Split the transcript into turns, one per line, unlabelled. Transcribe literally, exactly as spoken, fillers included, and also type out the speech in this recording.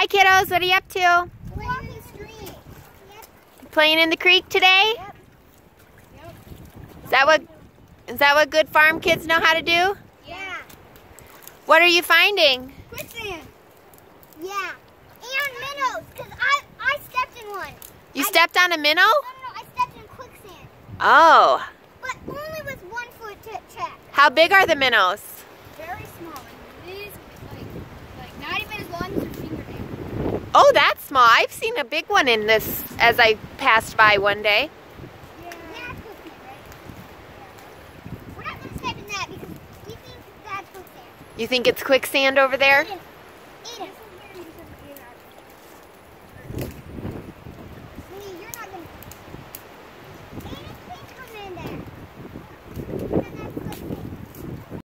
Hi kiddos, what are you up to?
Playing in the street. Yep.
Playing in the creek today?
Yep. Yep.
Is that what is that what good farm kids know how to do?
Yeah.
What are you finding?
Quicksand. Yeah. And minnows, because I, I stepped in one.
You
I,
stepped on a minnow?
No, no, no, I stepped in quicksand.
Oh.
But only with one foot to check.
How big are the minnows?
Very small. And it is like, like not even as long as your fingernail.
Oh, that's small. I've seen a big one in this as I passed by one day.
Yeah. That's quicksand, right? We're not going to step in that because we think that's quicksand.
You think it's quicksand over there?
Eat 'em. Eat 'em.